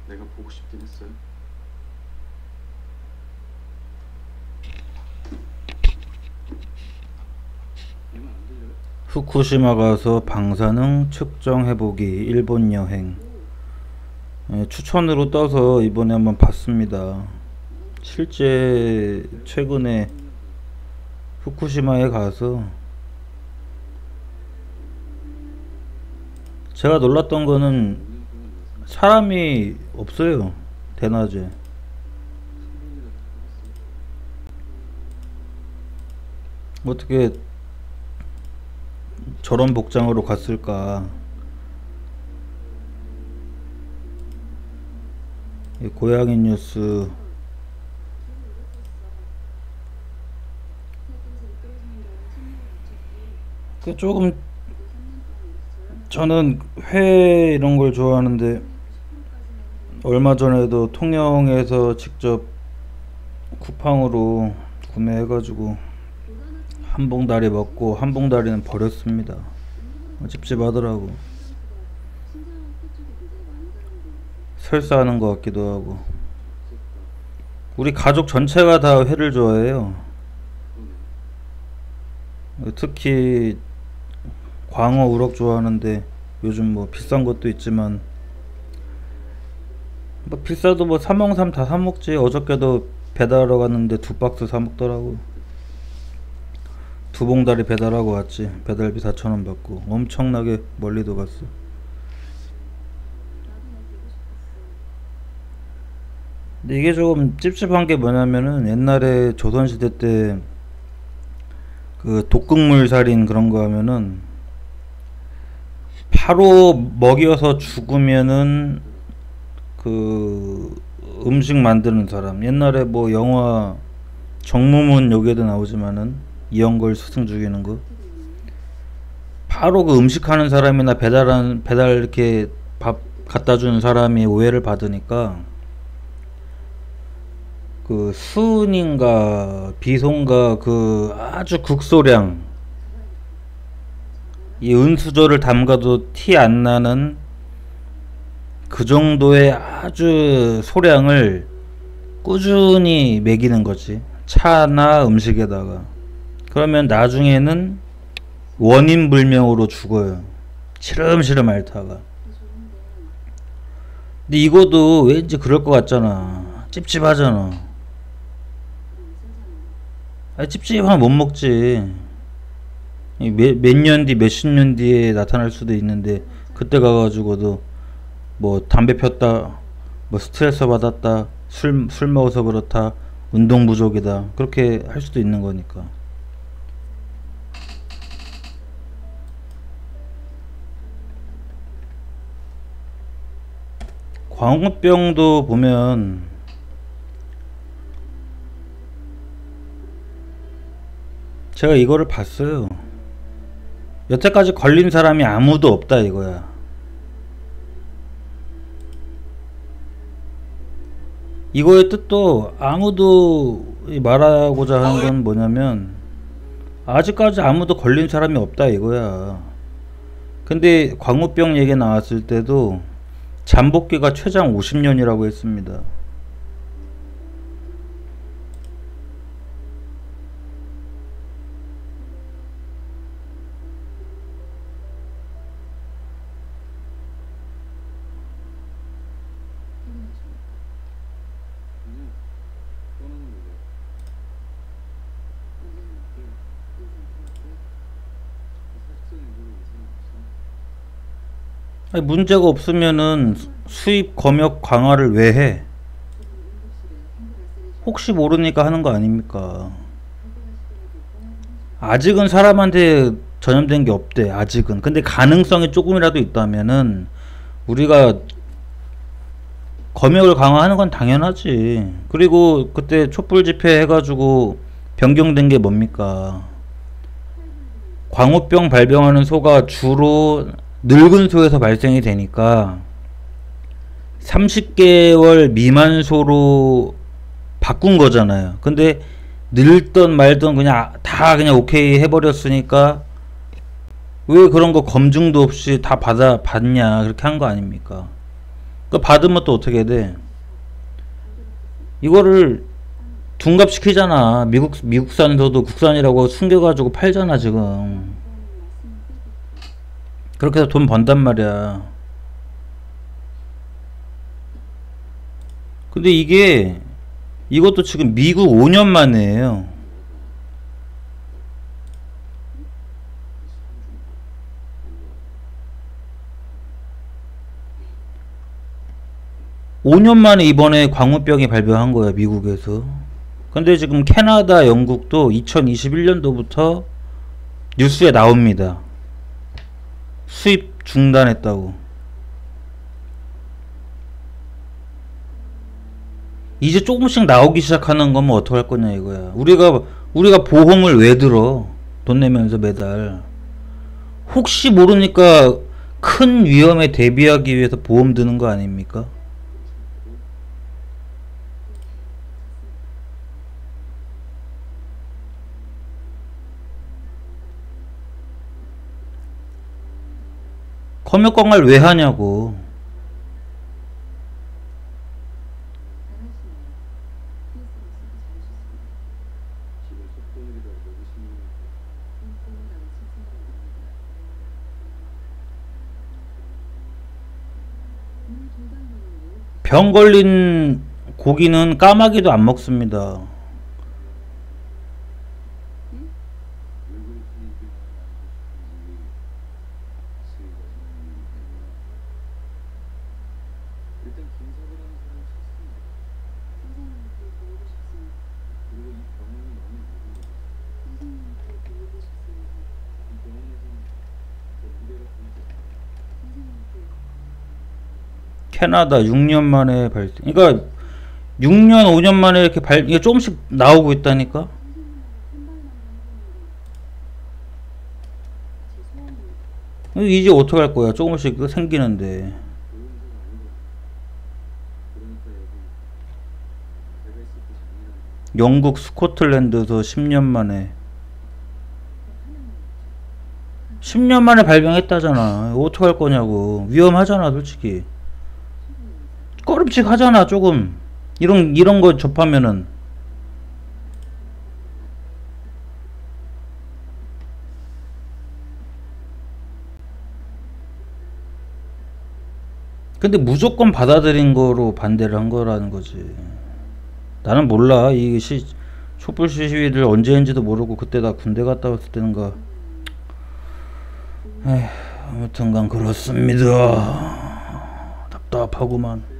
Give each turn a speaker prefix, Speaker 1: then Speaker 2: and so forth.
Speaker 1: 내가 보고 싶긴 했어요. 얘만 안 들려요?
Speaker 2: 후쿠시마 가서 방사능 측정해보기 일본 여행. 추천으로 떠서 이번에 한번 봤습니다. 실제 최근에 후쿠시마에 가서 제가 놀랐던 거는
Speaker 1: 5년 동안 예상
Speaker 2: 사람이 없어요. 대낮에.
Speaker 1: 3년이나 살았어요.
Speaker 2: 어떻게 저런 복장으로 갔을까. 이 고양이 뉴스. 그 조금 저는 회 이런 걸 좋아하는데 얼마 전에도 통영에서 직접 쿠팡으로 구매해가지고 한 봉다리 먹고 한 봉다리는 버렸습니다. 찝찝하더라고. 설사하는 것 같기도 하고. 우리 가족 전체가 다 회를 좋아해요. 특히 광어, 우럭 좋아하는데 요즘 뭐 비싼 것도 있지만 뭐 비싸도 뭐 사먹삼 다 사먹지. 어저께도 배달하러 갔는데 2박스 사먹더라고. 2봉다리 배달하고 왔지. 배달비 4,000원 받고 엄청나게 멀리도 갔어. 근데 이게 조금 찝찝한 게 뭐냐면은 옛날에 조선시대 때 그 독극물 살인 그런 거 하면은 바로 먹여서 죽으면은 그 음식 만드는 사람, 옛날에 뭐 영화 정무문 여기에도 나오지만은 이영걸 스승 죽이는 거, 바로 그 음식하는 사람이나 배달 이렇게 밥 갖다 주는 사람이 오해를 받으니까 그 수은인가 비송가 그 아주 극소량, 이 은수저를 담가도 티 안 나는 그 정도의 아주 소량을 꾸준히 먹이는 거지. 차나 음식에다가. 그러면 나중에는 원인 불명으로 죽어요. 시름시름 앓다가. 근데 이거도 왠지 그럴 것 같잖아. 찝찝하잖아. 아니, 찝찝하면 못 먹지. 몇 년 뒤, 몇십 년 뒤에 나타날 수도 있는데, 그때 가가지고도 뭐 담배 폈다, 뭐 스트레스 받았다, 술 먹어서 그렇다, 운동 부족이다, 그렇게 할 수도 있는 거니까. 광우병도 보면 제가 이거를 봤어요. 여태까지 걸린 사람이 아무도 없다 이거야. 이거의 뜻도 아무도 말하고자 하는 건 뭐냐면 아직까지 아무도 걸린 사람이 없다 이거야. 근데 광우병 얘기 나왔을 때도 잠복기가 최장 50년이라고 했습니다.
Speaker 1: 그냥 떠나는 거죠. 사실상 이거는 이상 없어.
Speaker 2: 아니, 문제가 없으면은 수입 검역 강화를 왜 해? 혹시 모르니까 하는 거 아닙니까? 아직은 사람한테 전염된 게 없대. 아직은. 근데 가능성이 조금이라도 있다면은 우리가 검역을 강화하는 건 당연하지. 그리고 그때 촛불 집회 해가지고 변경된 게 뭡니까? 광우병 발병하는 소가 주로 늙은 소에서 발생이 되니까 30개월 미만 소로 바꾼 거잖아요. 근데 늙던 말던 그냥 다 그냥 오케이 해버렸으니까 왜 그런 거 검증도 없이 다 받냐 그렇게 한 거 아닙니까? 그 받으면 또 어떻게 돼? 이거를 둔갑시키잖아. 미국산에서도 국산이라고 숨겨가지고 팔잖아 지금. 그렇게 해서 돈 번단 말이야. 근데 이것도 지금 미국 5년 만이에요. 5년 만에 이번에 광우병이 발병한 거야 미국에서. 근데 지금 캐나다, 영국도 2021년도부터 뉴스에 나옵니다. 수입 중단했다고. 이제 조금씩 나오기 시작하는 거면 어떡할 거냐 이거야. 우리가 보험을 왜 들어? 돈 내면서 매달. 혹시 모르니까 큰 위험에 대비하기 위해서 보험 드는 거 아닙니까? 검역광활 왜 하냐고.
Speaker 1: 집에 속도들이라고 먹으시는
Speaker 2: 병 걸린 고기는 까마귀도 안 먹습니다.
Speaker 1: 왜 그렇게 얘기를 수위가 좀 일단 김사부라는 사람이 싫습니다. 그리고 이 병원이 너무 무거워요. 이 병원에서는 제 무게가 굉장히
Speaker 2: 캐나다 6년 만에 발생. 그러니까 6년, 5년 만에 이렇게 이게 조금씩 나오고 있다니까. 이제 어떡할 거야? 조금씩 생기는데.
Speaker 1: 좋은 데가 아니거든요. 그러니까 여기 제가 있을 때 작년에
Speaker 2: 영국 스코틀랜드에서 10년 만에 10년 만에 발병했다잖아. 어떡할 거냐고. 위험하잖아, 솔직히. 꺼림칙하잖아, 조금. 이런 거 접하면은. 근데 무조건 받아들인 거로 반대를 한 거라는 거지. 나는 몰라. 이 촛불 시위를 언제 했는지도 모르고 그때 나 군대 갔다 왔을 때는가. 에휴, 아무튼간 그렇습니다. 답답하구만.